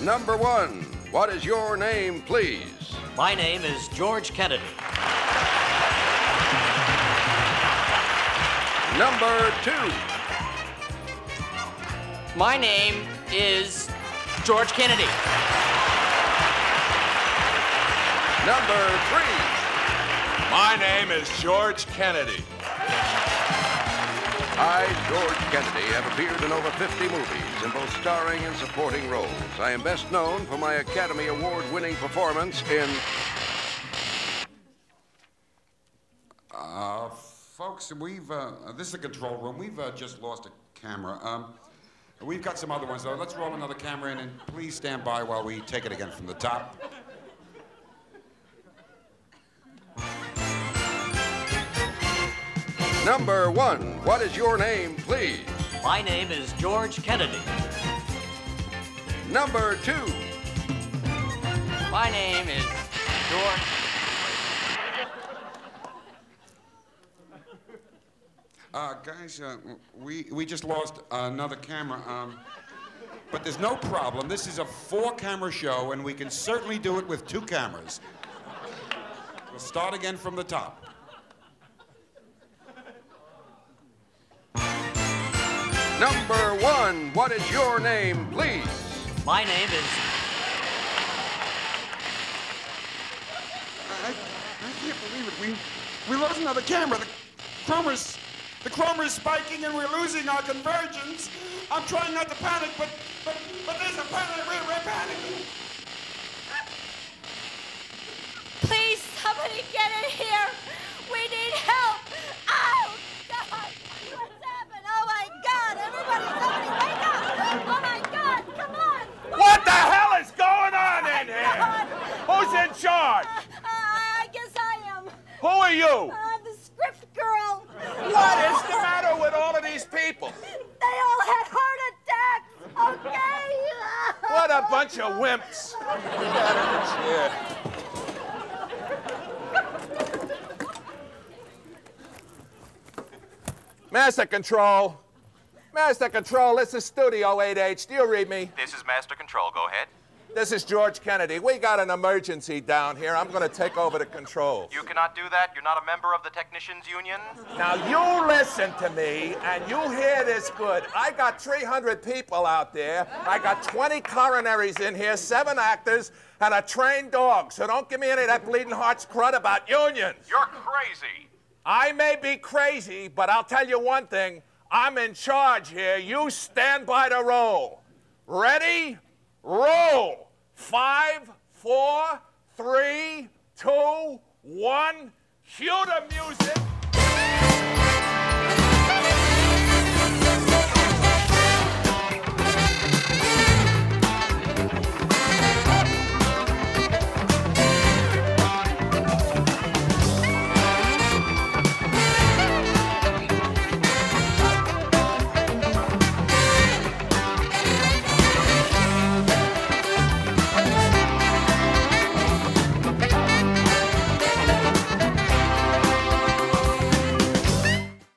Number 1, what is your name, please? My name is George Kennedy. Number 2. My name is George Kennedy. Number 3. My name is George Kennedy. I, George Kennedy, have appeared in over 50 movies in both starring and supporting roles. I am best known for my Academy Award-winning performance in... Folks, this is the control room. We've just lost a camera. We've got some other ones, though. Let's roll another camera in, and please stand by while we take it again from the top. Number 1, what is your name, please? My name is George Kennedy. Number 2. My name is George... Guys, we just lost another camera. But there's no problem. This is a 4-camera show, and we can certainly do it with 2 cameras. We'll start again from the top. Number 1, what is your name, please? My name is... I can't believe it. We lost another camera. The chroma's spiking and we're losing our convergence. I'm trying not to panic, but there's a panic. We're panicking. Please, somebody get in here. We need help. Oh, God. What's happened? Oh, my God. Somebody wake up. Oh, my God. Come on. What the hell is going on in here? God. Who's in charge? I guess I am. Who are you? The script girl. What is the matter with all of these people? They all had heart attacks, okay? What a bunch of wimps. Get out of the chair. Master Control. Master Control, this is Studio 8H. Do you read me? This is Master Control. Go ahead. This is George Kennedy. We got an emergency down here. I'm going to take over the controls. You cannot do that. You're not a member of the Technicians Union. Now, you listen to me, and you hear this good. I got 300 people out there. I got 20 coronaries in here, 7 actors, and a trained dog. So don't give me any of that bleeding heart's crud about unions. You're crazy. I may be crazy, but I'll tell you one thing. I'm in charge here. You stand by the roll. Ready? Roll. 5, 4, 3, 2, 1. Cue the music.